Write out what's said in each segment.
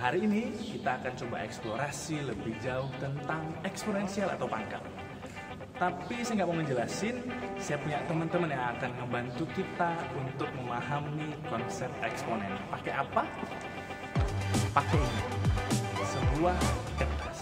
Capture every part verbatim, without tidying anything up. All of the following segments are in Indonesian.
Hari ini kita akan coba eksplorasi lebih jauh tentang eksponensial atau pangkat. Tapi saya nggak mau ngejelasin, saya punya teman-teman yang akan membantu kita untuk memahami konsep eksponen. Pakai apa? Pakai ini, sebuah kertas.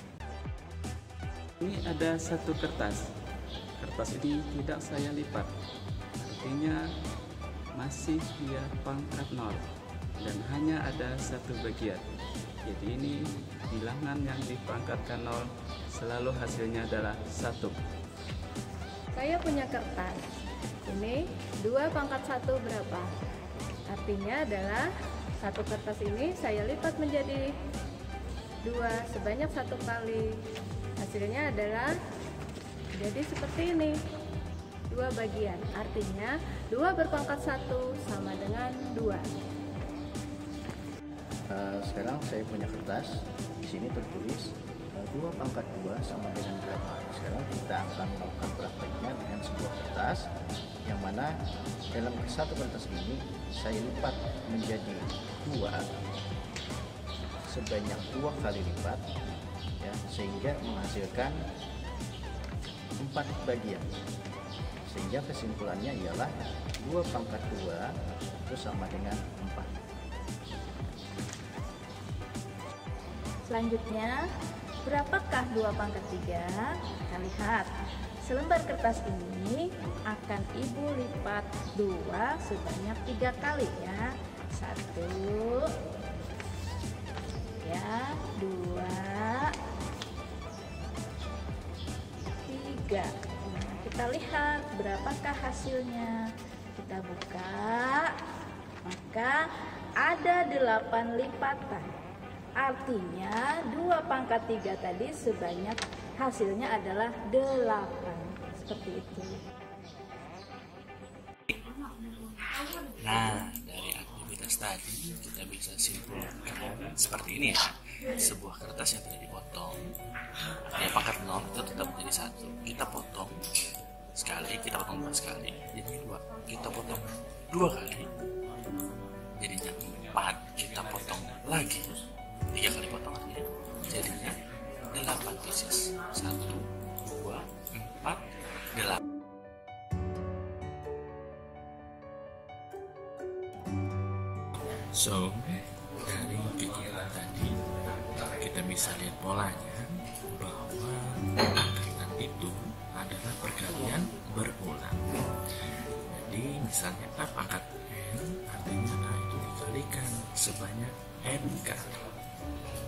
Ini ada satu kertas. Kertas ini tidak saya lipat, artinya masih dia pangkat nol dan hanya ada satu bagian. Jadi ini bilangan yang dipangkatkan nol selalu hasilnya adalah satu. Saya punya kertas. Ini dua pangkat satu berapa? Artinya adalah satu kertas ini saya lipat menjadi dua sebanyak satu kali. Hasilnya adalah jadi seperti ini, dua bagian. Artinya dua berpangkat satu sama dengan dua. Uh, sekarang saya punya kertas. Di sini tertulis uh, dua pangkat dua sama dengan berapa. Sekarang kita akan melakukan prakteknya dengan sebuah kertas, yang mana dalam satu kertas ini saya lipat menjadi dua sebanyak dua kali lipat, ya, sehingga menghasilkan empat bagian. Sehingga kesimpulannya ialah dua pangkat dua itu sama dengan empat. Selanjutnya, berapakah dua pangkat tiga? Kita lihat, selembar kertas ini akan Ibu lipat dua sebanyak tiga kali ya. Satu, ya, dua, tiga. Nah, kita lihat berapakah hasilnya. Kita buka, maka ada delapan lipatan. Artinya dua pangkat tiga tadi sebanyak hasilnya adalah delapan. Seperti itu. Nah, dari aktivitas tadi kita bisa simpulkan seperti ini ya. Sebuah kertas yang tidak dipotong, ya pangkat nol itu tetap menjadi satu. Kita potong sekali, kita potong dua sekali, jadi dua. Kita potong dua kali, jadinya empat. Kita potong lagi tiga kali potongannya, jadinya delapan pieces. Satu, dua, empat, delapan. So, dari kegiatan tadi kita bisa lihat polanya bahwa pangkatan itu adalah perkalian berulang. Jadi misalnya A pangkat N, artinya A itu dikalikan sebanyak N kali.